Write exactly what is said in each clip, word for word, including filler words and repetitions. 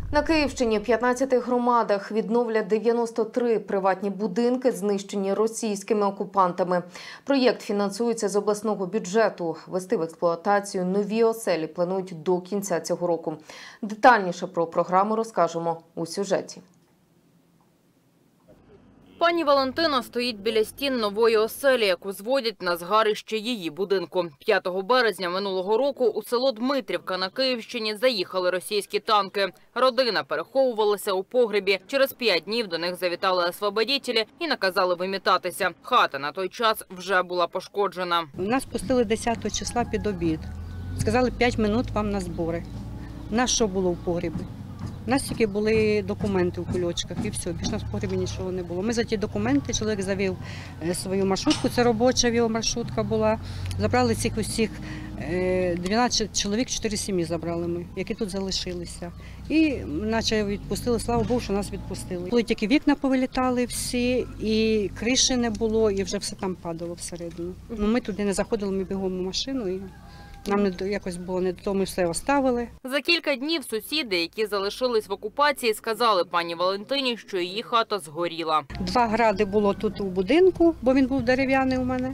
На Київщині в п'ятнадцяти громадах відновлять дев'яносто три приватні будинки, знищені російськими окупантами. Проєкт фінансується з обласного бюджету. Ввести в експлуатацію нові оселі планують до кінця цього року. Детальніше про програму розкажемо у сюжеті. Пані Валентина стоїть біля стін нової оселі, яку зводять на згарище її будинку. п'ятого березня минулого року у село Дмитрівка на Київщині заїхали російські танки. Родина переховувалася у погребі. Через п'ять днів до них завітали освободітелі і наказали вимітатися. Хата на той час вже була пошкоджена. Нас пустили десятого числа під обід. Сказали, п'ять минут вам на збори. У нас що було в погребі? У нас тільки були документи в кульочках і все, більше в погребі нічого не було. Ми за ті документи, чоловік завів свою маршрутку, це робоча його маршрутка була. Забрали цих усіх дванадцять чоловік, чотири сім'ї забрали ми, які тут залишилися. І наче відпустили, слава Богу, що нас відпустили. Коли тільки вікна повилітали всі, і криші не було, і вже все там падало всередину. Ну, ми туди не заходили, ми бігом у машину і нам не, якось було не до того, ми все оставили. За кілька днів сусіди, які залишились в окупації, сказали пані Валентині, що її хата згоріла. Два гради було тут у будинку, бо він був дерев'яний у мене.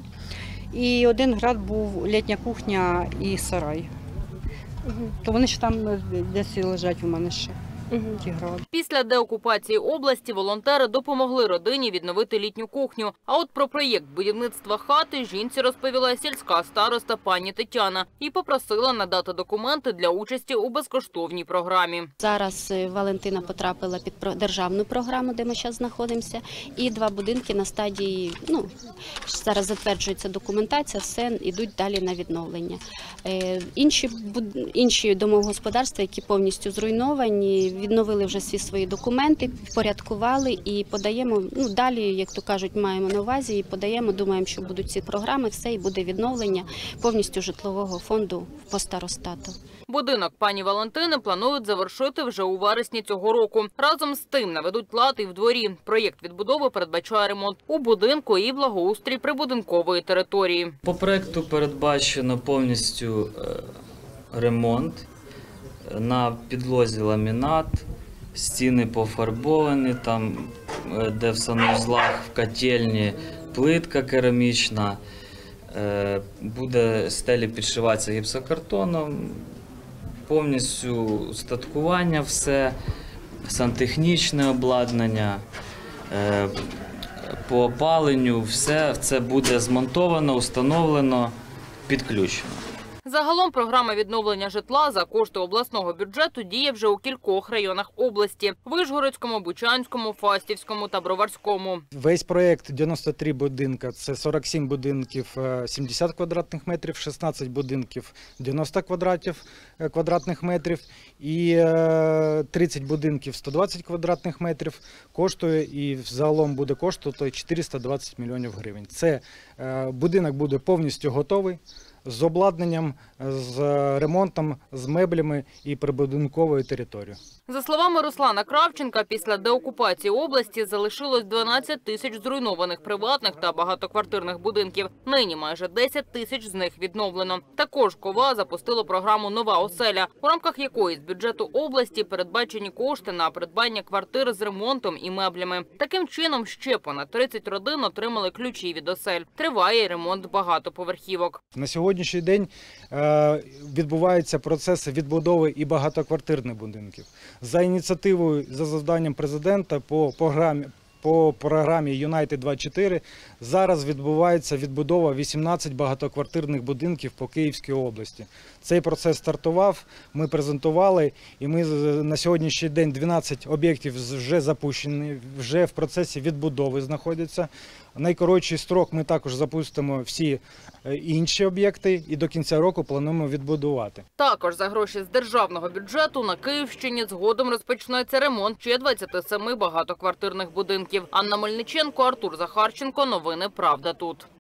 І один град був літня кухня і сарай. Угу. То вони ж там десь лежать у мене ще. Угу. Ті гради. Після деокупації області волонтери допомогли родині відновити літню кухню. А от про проєкт будівництва хати жінці розповіла сільська староста пані Тетяна і попросила надати документи для участі у безкоштовній програмі. Зараз Валентина потрапила під державну програму, де ми зараз знаходимося, і два будинки на стадії, ну, зараз затверджується документація, все, йдуть далі на відновлення. Інші, інші домогосподарства, які повністю зруйновані, відновили вже всі свої документи, впорядкували і подаємо, ну, далі, як то кажуть, маємо на увазі і подаємо, думаємо, що будуть ці програми, все, і буде відновлення повністю житлового фонду по старостату. Будинок пані Валентини планують завершити вже у вересні цього року. Разом з тим наведуть лад і в дворі. Проєкт відбудови передбачає ремонт у будинку і благоустрій прибудинкової території. По проєкту передбачено повністю ремонт. На підлозі ламінат, стіни пофарбовані, там, де в санузлах, в котельні плитка керамічна, буде стелі підшиватися гіпсокартоном, повністю устаткування все, сантехнічне обладнання, по опаленню, все це буде змонтовано, установлено, підключено. Загалом програма відновлення житла за кошти обласного бюджету діє вже у кількох районах області – Вишгородському, Бучанському, Фастівському та Броварському. Весь проєкт дев'яносто три будинки – це сорок сім будинків сімдесят квадратних метрів, шістнадцять будинків дев'яносто квадратних метрів і тридцять будинків сто двадцять квадратних метрів коштує і загалом буде коштувати чотириста двадцять мільйонів гривень. Це будинок буде повністю готовий, з обладнанням, з ремонтом, з меблями і прибудинковою територією. За словами Руслана Кравченка, після деокупації області залишилось дванадцять тисяч зруйнованих приватних та багатоквартирних будинків. Нині майже десять тисяч з них відновлено. Також КОВА запустила програму «Нова оселя», у рамках якої з бюджету області передбачені кошти на придбання квартир з ремонтом і меблями. Таким чином, ще понад тридцять родин отримали ключі від осель. Триває ремонт багатоповерхівок. На сьогоднішній день відбуваються процеси відбудови і багатоквартирних будинків. За ініціативою, за завданням президента по програмі, по програмі Юнайтед двадцять чотири зараз відбувається відбудова вісімнадцяти багатоквартирних будинків по Київській області. Цей процес стартував, ми презентували, і ми на сьогоднішній день дванадцять об'єктів вже запущені, вже в процесі відбудови знаходяться. Найкоротший строк ми також запустимо всі інші об'єкти і до кінця року плануємо відбудувати. Також за гроші з державного бюджету на Київщині згодом розпочнеться ремонт ще двадцяти семи багатоквартирних будинків. Анна Мельниченко, Артур Захарченко. Новини «Правда тут».